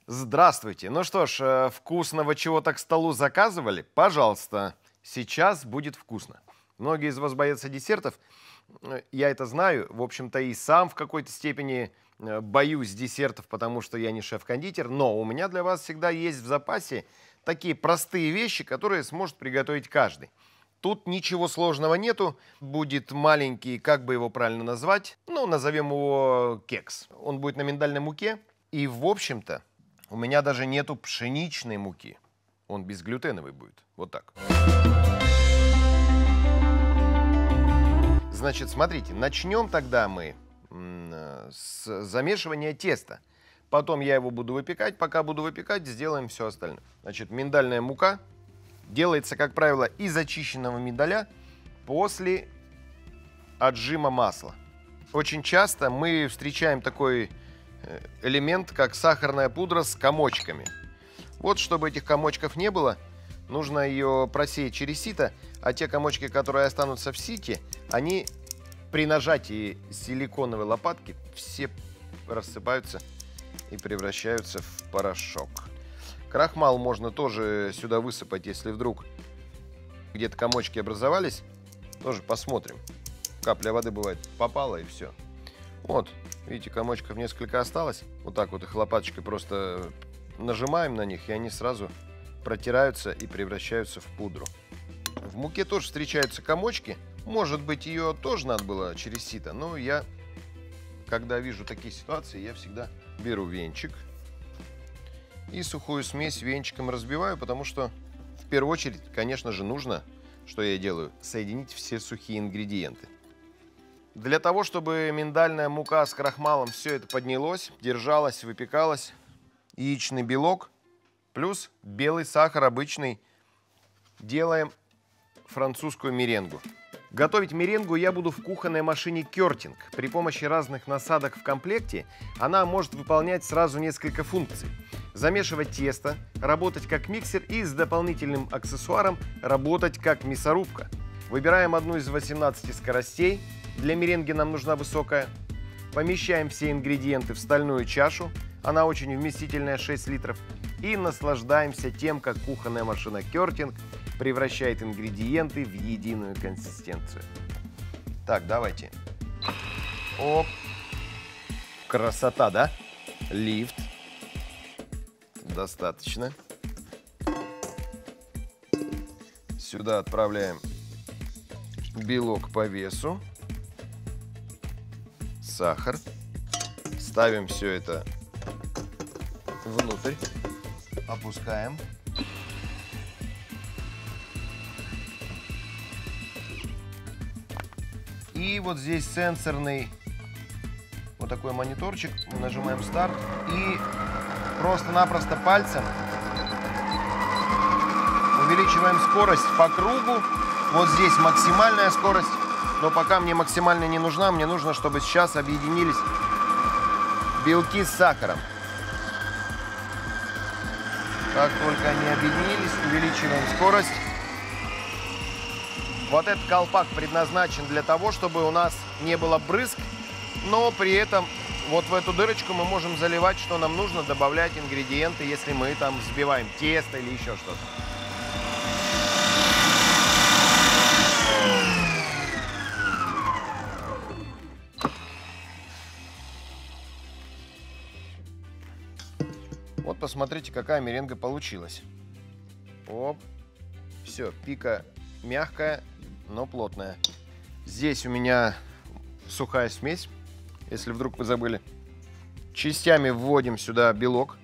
Здравствуйте. Ну что ж, вкусного чего-то к столу заказывали? Пожалуйста, сейчас будет вкусно. Многие из вас боятся десертов. Я это знаю. В общем-то, и сам в какой-то степени боюсь десертов, потому что я не шеф-кондитер. Но у меня для вас всегда есть в запасе такие простые вещи, которые сможет приготовить каждый. Тут ничего сложного нету. Будет маленький, как бы его правильно назвать? Ну, назовем его кекс. Он будет на миндальной муке. И, в общем-то, у меня даже нету пшеничной муки. Он безглютеновый будет. Вот так. Значит, смотрите, начнем тогда мы с замешивания теста. Потом я его буду выпекать. Пока буду выпекать, сделаем все остальное. Значит, миндальная мука делается, как правило, из очищенного миндаля после отжима масла. Очень часто мы встречаем такой элемент, как сахарная пудра с комочками. Вот, чтобы этих комочков не было, нужно ее просеять через сито, а те комочки, которые останутся в сите, они при нажатии силиконовой лопатки все рассыпаются и превращаются в порошок. Крахмал можно тоже сюда высыпать, если вдруг где-то комочки образовались. Тоже посмотрим. Капля воды бывает попала и все. Вот, видите, комочков несколько осталось. Вот так вот их лопаточкой просто нажимаем на них, и они сразу протираются и превращаются в пудру. В муке тоже встречаются комочки. Может быть, ее тоже надо было через сито, но я, когда вижу такие ситуации, я всегда беру венчик и сухую смесь венчиком разбиваю, потому что в первую очередь, конечно же, нужно, что я делаю, соединить все сухие ингредиенты. Для того, чтобы миндальная мука с крахмалом все это поднялось, держалось, выпекалось, яичный белок плюс белый сахар обычный, делаем французскую меренгу. Готовить меренгу я буду в кухонной машине Кёртинг. При помощи разных насадок в комплекте она может выполнять сразу несколько функций. Замешивать тесто, работать как миксер и с дополнительным аксессуаром работать как мясорубка. Выбираем одну из 18 скоростей. Для меренги нам нужна высокая. Помещаем все ингредиенты в стальную чашу. Она очень вместительная, 6 литров. И наслаждаемся тем, как кухонная машина Кёртинг превращает ингредиенты в единую консистенцию. Так, давайте. Оп. Красота, да? Лифт. Достаточно. Сюда отправляем белок по весу. Сахар. Ставим все это внутрь. Опускаем. И вот здесь сенсорный вот такой мониторчик. Мы нажимаем старт и просто-напросто пальцем увеличиваем скорость по кругу. Вот здесь максимальная скорость. Но пока мне максимально не нужна, мне нужно, чтобы сейчас объединились белки с сахаром. Как только они объединились, увеличиваем скорость. Вот этот колпак предназначен для того, чтобы у нас не было брызг, но при этом вот в эту дырочку мы можем заливать, что нам нужно, добавлять ингредиенты, если мы там взбиваем тесто или еще что-то. Вот посмотрите, какая меренга получилась. Оп. Все, пика мягкая, но плотная. Здесь у меня сухая смесь, если вдруг вы забыли. Частями вводим сюда белок.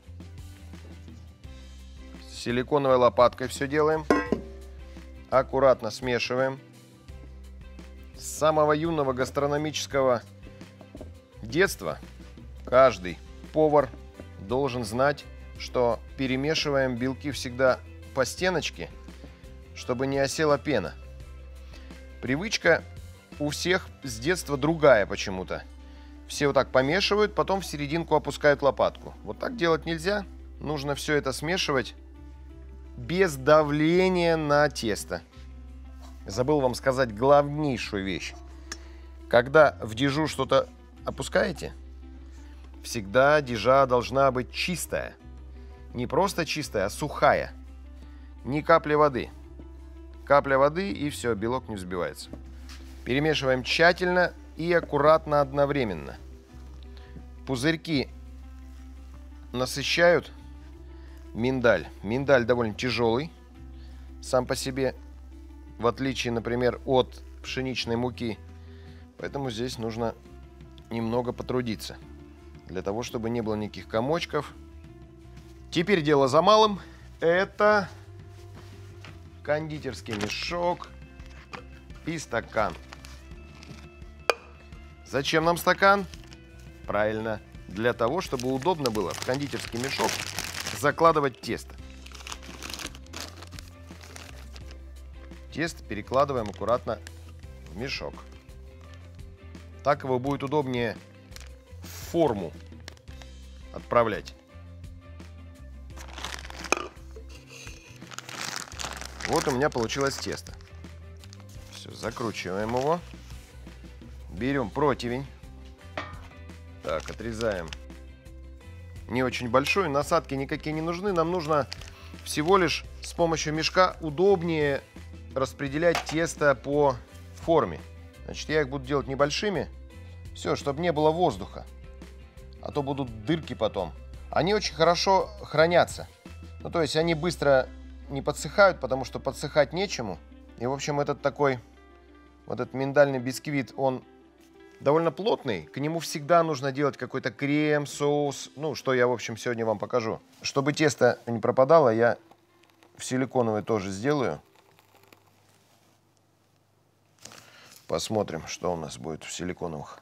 Силиконовой лопаткой все делаем. Аккуратно смешиваем. С самого юного гастрономического детства каждый повар должен знать, что перемешиваем белки всегда по стеночке, чтобы не осела пена. Привычка у всех с детства другая почему-то. Все вот так помешивают, потом в серединку опускают лопатку. Вот так делать нельзя. Нужно все это смешивать без давления на тесто. Забыл вам сказать главнейшую вещь. Когда в дежу что-то опускаете, всегда дижа должна быть чистая. Не просто чистая, а сухая. Ни капли воды. Капля воды, и все, белок не взбивается. Перемешиваем тщательно и аккуратно одновременно. Пузырьки насыщают миндаль. Миндаль довольно тяжелый сам по себе, в отличие, например, от пшеничной муки. Поэтому здесь нужно немного потрудиться, для того, чтобы не было никаких комочков. Теперь дело за малым. Это кондитерский мешок и стакан. Зачем нам стакан? Правильно, для того, чтобы удобно было в кондитерский мешок закладывать тесто. Тесто перекладываем аккуратно в мешок. Так его будет удобнее в форму отправлять. Вот у меня получилось тесто. Все, закручиваем его. Берем противень. Так, отрезаем. Не очень большой, насадки никакие не нужны. Нам нужно всего лишь с помощью мешка удобнее распределять тесто по форме. Значит, я их буду делать небольшими. Все, чтобы не было воздуха. А то будут дырки потом. Они очень хорошо хранятся. Ну, то есть они быстро не подсыхают, потому что подсыхать нечему. И, в общем, этот такой, вот этот миндальный бисквит, он довольно плотный. К нему всегда нужно делать какой-то крем, соус. Ну, что я, в общем, сегодня вам покажу. Чтобы тесто не пропадало, я в силиконовый тоже сделаю. Посмотрим, что у нас будет в силиконовых.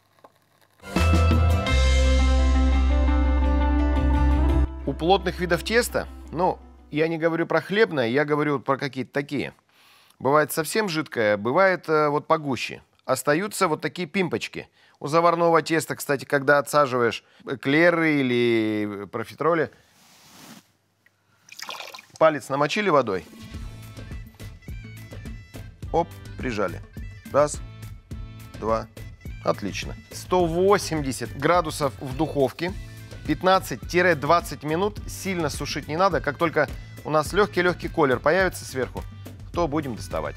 У плотных видов теста, ну, я не говорю про хлебное, я говорю про какие-то такие. Бывает совсем жидкое, бывает вот погуще. Остаются вот такие пимпочки. У заварного теста, кстати, когда отсаживаешь эклеры или профитроли, палец намочили водой. Оп, прижали. Раз, два. Отлично. 180 градусов в духовке. 15-20 минут. Сильно сушить не надо. Как только у нас легкий-легкий колер появится сверху, то будем доставать.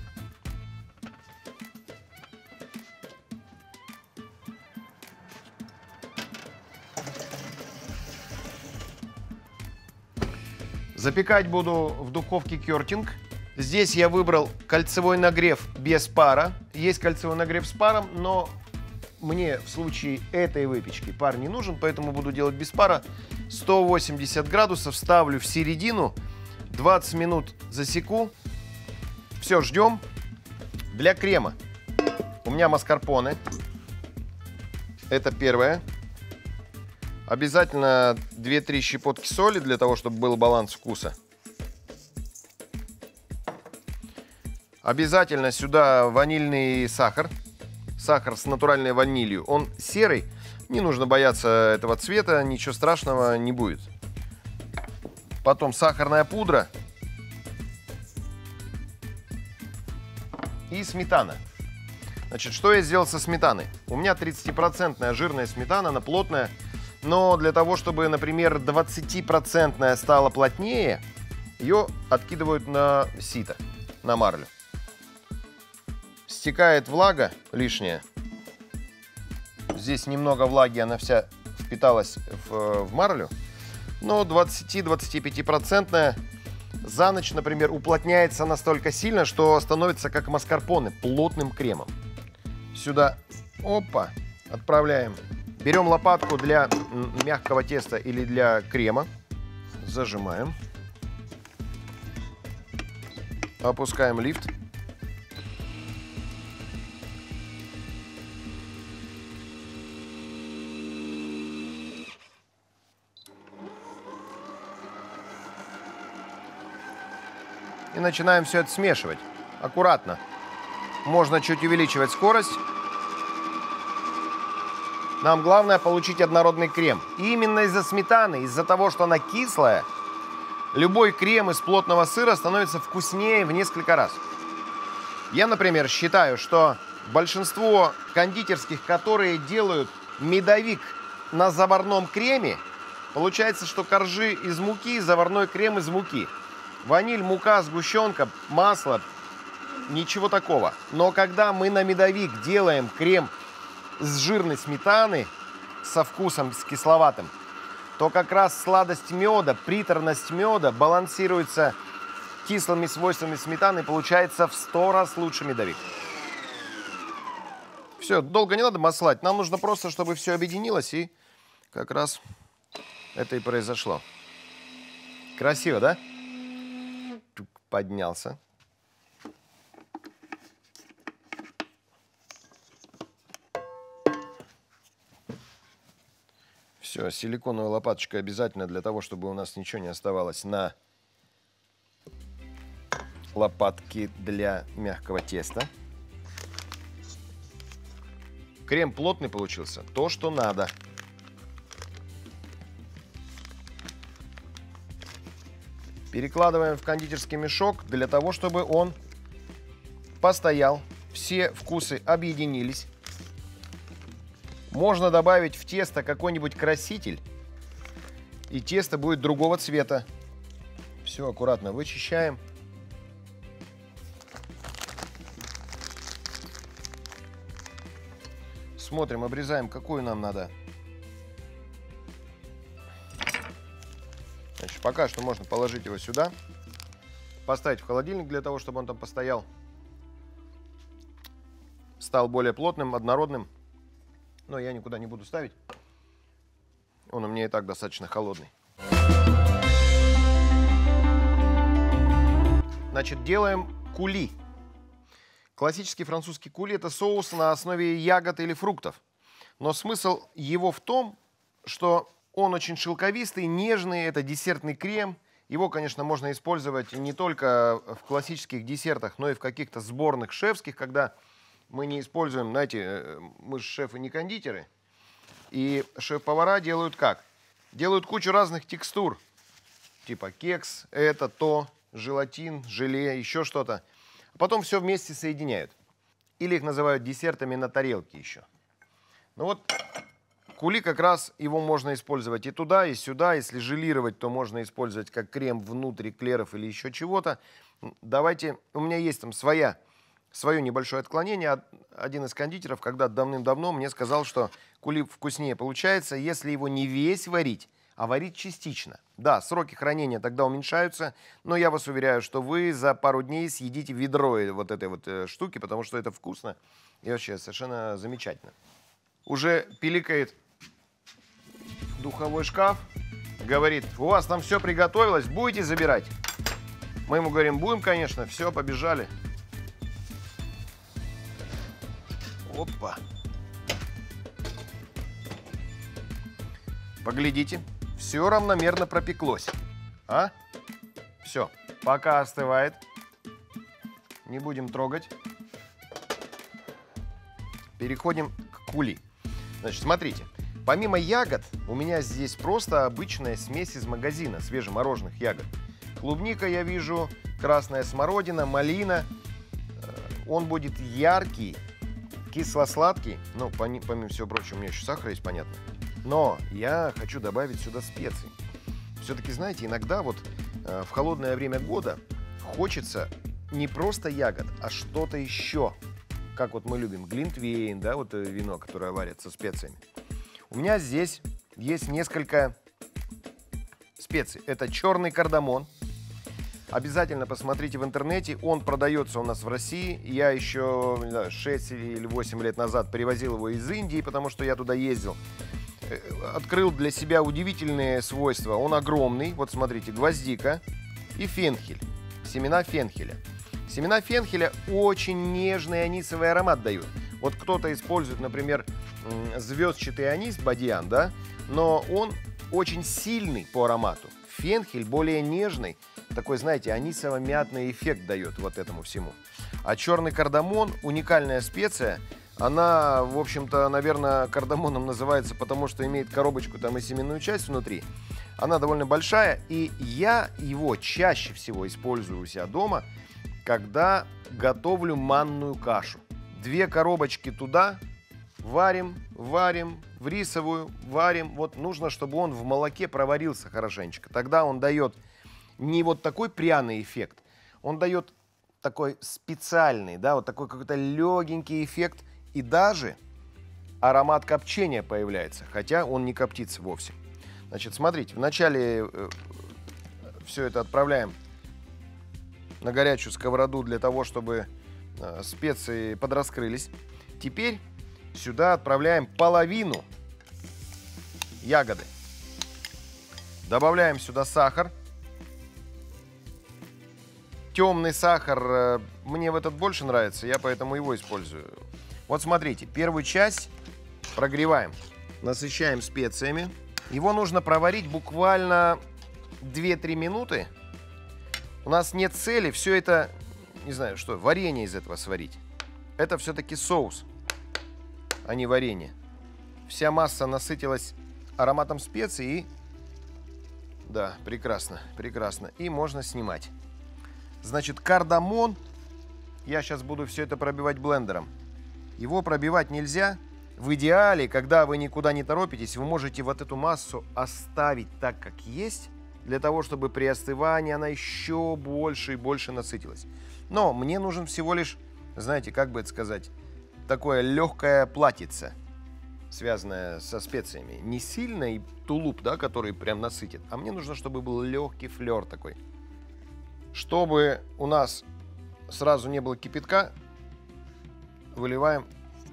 Запекать буду в духовке Кертинг. Здесь я выбрал кольцевой нагрев без пара. Есть кольцевой нагрев с паром, но мне в случае этой выпечки пар не нужен, поэтому буду делать без пара. 180 градусов ставлю в середину. 20 минут засеку. Все, ждем. Для крема у меня маскарпоне. Это первое. Обязательно 2-3 щепотки соли, для того, чтобы был баланс вкуса. Обязательно сюда ванильный сахар. Сахар с натуральной ванилью. Он серый. Не нужно бояться этого цвета. Ничего страшного не будет. Потом сахарная пудра. И сметана. Значит, что я сделал со сметаной? У меня 30% жирная сметана, она плотная. Но для того, чтобы, например, 20% стала плотнее, ее откидывают на сито, на марлю. Стекает влага лишняя. Здесь немного влаги, она вся впиталась в марлю. Но 20-25% за ночь, например, уплотняется настолько сильно, что становится как маскарпоне, плотным кремом. Сюда, опа, отправляем. Берем лопатку для мягкого теста или для крема. Зажимаем. Опускаем лифт. И начинаем все это смешивать. Аккуратно. Можно чуть увеличивать скорость. Нам главное получить однородный крем. И именно из-за сметаны, из-за того, что она кислая, любой крем из плотного сыра становится вкуснее в несколько раз. Я, например, считаю, что большинство кондитерских, которые делают медовик на заварном креме получается, что коржи из муки, заварной крем из муки. Ваниль, мука, сгущенка, масло, ничего такого. Но когда мы на медовик делаем крем с жирной сметаны, со вкусом, с кисловатым, то как раз сладость меда, приторность меда балансируется кислыми свойствами сметаны, получается в 100 раз лучше медовик. Все, долго не надо маслать, нам нужно просто, чтобы все объединилось, и как раз это и произошло. Красиво, да? Поднялся. Все, силиконовая лопаточка обязательно для того, чтобы у нас ничего не оставалось на лопатке для мягкого теста. Крем плотный получился, то, что надо. Перекладываем в кондитерский мешок для того, чтобы он постоял, все вкусы объединились. Можно добавить в тесто какой-нибудь краситель, и тесто будет другого цвета. Все аккуратно вычищаем. Смотрим, обрезаем, какую нам надо. Значит, пока что можно положить его сюда, поставить в холодильник для того, чтобы он там постоял, стал более плотным, однородным. Но я никуда не буду ставить. Он у меня и так достаточно холодный. Значит, делаем кули. Классический французский кули – это соус на основе ягод или фруктов. Но смысл его в том, что он очень шелковистый, нежный, это десертный крем. Его, конечно, можно использовать не только в классических десертах, но и в каких-то сборных шефских, когда мы не используем, знаете, мы же шефы не кондитеры. И шеф-повара делают как? Делают кучу разных текстур. Типа кекс, это, то, желатин, желе, еще что-то. А потом все вместе соединяют. Или их называют десертами на тарелке еще. Ну вот, кули как раз его можно использовать и туда, и сюда. Если желировать, то можно использовать как крем внутрь эклеров или еще чего-то. Давайте, у меня есть там свое небольшое отклонение. Один из кондитеров, когда давным-давно мне сказал, что кули вкуснее получается, если его не весь варить, а варить частично. Да, сроки хранения тогда уменьшаются, но я вас уверяю, что вы за пару дней съедите ведро вот этой вот штуки, потому что это вкусно и вообще совершенно замечательно. Уже пиликает духовой шкаф, говорит, у вас там все приготовилось, будете забирать? Мы ему говорим, будем, конечно, все, побежали. Опа. Поглядите, все равномерно пропеклось. А? Все, пока остывает. Не будем трогать. Переходим к кули. Значит, смотрите. Помимо ягод, у меня здесь просто обычная смесь из магазина свежемороженых ягод. Клубника я вижу, красная смородина, малина. Он будет яркий, кисло-сладкий. Ну, помимо всего прочего, у меня еще сахар есть, понятно. Но я хочу добавить сюда специи. Все-таки, знаете, иногда вот в холодное время года хочется не просто ягод, а что-то еще. Как вот мы любим глинтвейн, да, вот вино, которое варят со специями. У меня здесь есть несколько специй. Это черный кардамон. Обязательно посмотрите в интернете. Он продается у нас в России. Я еще, не знаю, 6 или 8 лет назад привозил его из Индии, потому что я туда ездил. Открыл для себя удивительные свойства. Он огромный. Вот смотрите, гвоздика и фенхель. Семена фенхеля. Семена фенхеля очень нежный анисовый аромат дают. Вот кто-то использует, например, звездчатый анис, бадьян, да? Но он очень сильный по аромату. Фенхель более нежный. Такой, знаете, анисово-мятный эффект дает вот этому всему. А черный кардамон – уникальная специя. Она, в общем-то, наверное, кардамоном называется, потому что имеет коробочку там и семенную часть внутри. Она довольно большая, и я его чаще всего использую у себя дома, когда готовлю манную кашу. 2 коробочки туда, Варим, варим, в рисовую, варим. Вот нужно, чтобы он в молоке проварился хорошенечко. Тогда он дает не вот такой пряный эффект, он дает такой специальный, да, вот такой какой-то легенький эффект. И даже аромат копчения появляется, хотя он не коптится вовсе. Значит, смотрите, вначале все это отправляем на горячую сковороду для того, чтобы специи подраскрылись. Теперь сюда отправляем половину ягоды. Добавляем сюда сахар. Темный сахар мне в этот больше нравится, я поэтому его использую. Вот смотрите, первую часть прогреваем, насыщаем специями. Его нужно проварить буквально 2-3 минуты. У нас нет цели все это, не знаю, что, варенье из этого сварить. Это все-таки соус, а не варенье. Вся масса насытилась ароматом специй и... Да, прекрасно, прекрасно. И можно снимать. Значит, кардамон. Я сейчас буду все это пробивать блендером. Его пробивать нельзя. В идеале, когда вы никуда не торопитесь, вы можете вот эту массу оставить так, как есть, для того, чтобы при остывании она еще больше и больше насытилась. Но мне нужен всего лишь, знаете, как бы это сказать, такое легкое платьице, связанное со специями. Не сильный тулуп, да, который прям насытит, а мне нужно, чтобы был легкий флер такой. Чтобы у нас сразу не было кипятка, выливаем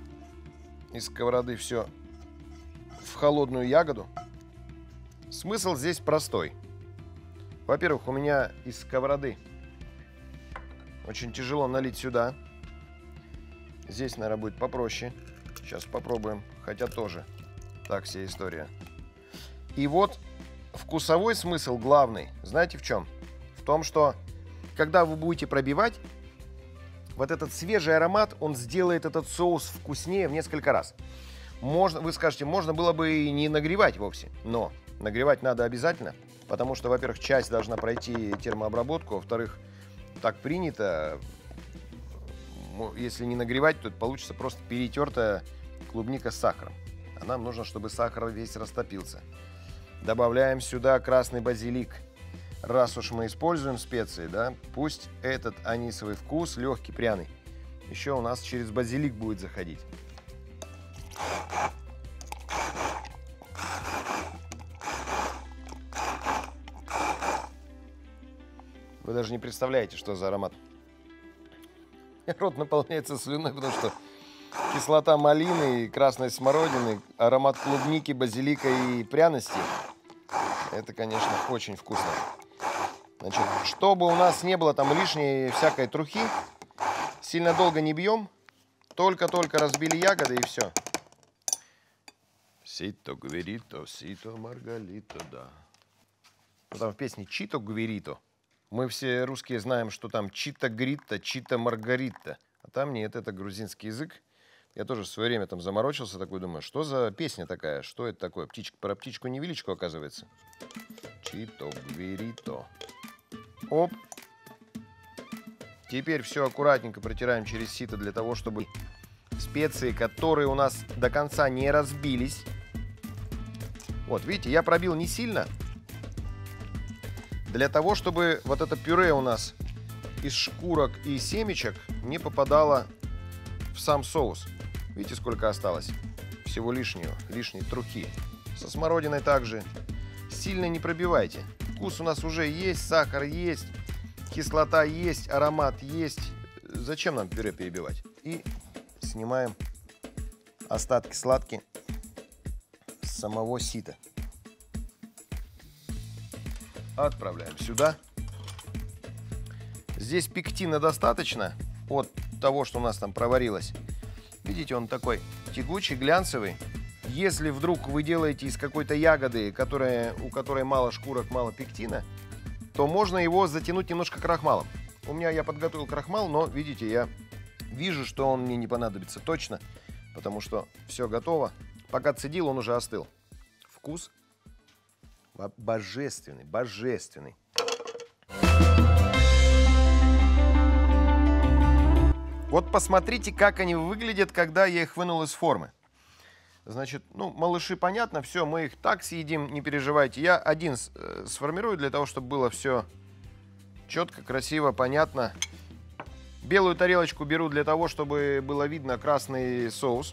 из сковороды все в холодную ягоду. Смысл здесь простой. Во-первых, у меня из сковороды очень тяжело налить сюда. Здесь, наверное, будет попроще. Сейчас попробуем, хотя тоже так вся история. И вот вкусовой смысл главный, знаете в чем? В том, что когда вы будете пробивать, вот этот свежий аромат, он сделает этот соус вкуснее в несколько раз. Можно, вы скажете, можно было бы и не нагревать вовсе, но нагревать надо обязательно, потому что, во-первых, часть должна пройти термообработку, во-вторых, так принято, если не нагревать, то это получится просто перетертая клубника с сахаром. А нам нужно, чтобы сахар весь растопился. Добавляем сюда красный базилик. Раз уж мы используем специи, да, пусть этот анисовый вкус легкий, пряный, еще у нас через базилик будет заходить. Вы даже не представляете, что за аромат. Рот наполняется слюной, потому что кислота малины, красной смородины, аромат клубники, базилика и пряностей. Это, конечно, очень вкусно. Значит, чтобы у нас не было там лишней всякой трухи, сильно долго не бьем. Только-только разбили ягоды и все. Сито гверито, сито маргалито, да. Ну, там в песне Чито гверито. Мы все русские знаем, что там Чита грита, Чита маргарита. А там нет, это грузинский язык. Я тоже в свое время там заморочился, такой думаю, что за песня такая, что это такое? Птичка, про птичку-невеличку, оказывается. Чито гверито. Оп. Теперь все аккуратненько протираем через сито для того, чтобы специи, которые у нас до конца не разбились. Вот, видите, я пробил не сильно. Для того, чтобы вот это пюре у нас из шкурок и семечек не попадало в сам соус. Видите, сколько осталось? Всего лишней трухи. Со смородиной также. Сильно не пробивайте. Вкус у нас уже есть, сахар есть, кислота есть, аромат есть. Зачем нам пюре перебивать? И снимаем остатки сладкие с самого сита. Отправляем сюда. Здесь пектина достаточно от того, что у нас там проварилось. Видите, он такой тягучий, глянцевый. Если вдруг вы делаете из какой-то ягоды, у которой мало шкурок, мало пектина, то можно его затянуть немножко крахмалом. Я подготовил крахмал, но, видите, я вижу, что он мне не понадобится точно, потому что все готово. Пока цедил, он уже остыл. Вкус божественный, божественный. Вот посмотрите, как они выглядят, когда я их вынул из формы. Значит, ну, малыши, понятно, все, мы их так съедим, не переживайте. Я один сформирую для того, чтобы было все четко, красиво, понятно. Белую тарелочку беру для того, чтобы было видно красный соус.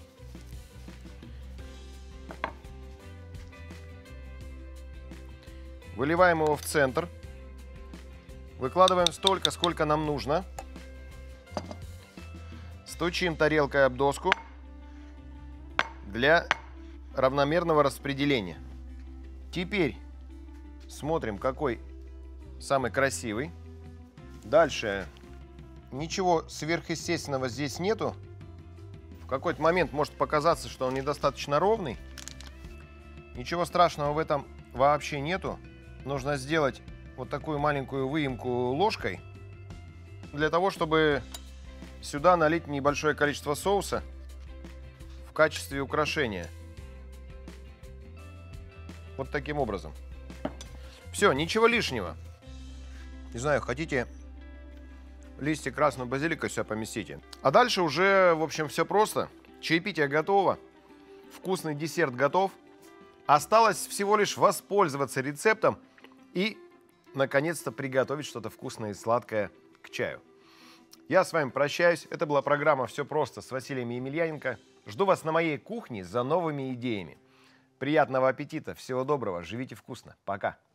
Выливаем его в центр. Выкладываем столько, сколько нам нужно. Стучим тарелкой об доску для равномерного распределения. Теперь смотрим, какой самый красивый. Дальше ничего сверхъестественного здесь нету. В какой-то момент может показаться, что он недостаточно ровный. Ничего страшного в этом вообще нету. Нужно сделать вот такую маленькую выемку ложкой для того, чтобы сюда налить небольшое количество соуса в качестве украшения. Вот таким образом. Все, ничего лишнего. Не знаю, хотите листья красного базилика сюда поместите. А дальше уже, в общем, все просто. Чаепитие готово. Вкусный десерт готов. Осталось всего лишь воспользоваться рецептом и, наконец-то, приготовить что-то вкусное и сладкое к чаю. Я с вами прощаюсь. Это была программа «Все просто» с Василием Емельяненко. Жду вас на моей кухне за новыми идеями. Приятного аппетита, всего доброго, живите вкусно. Пока.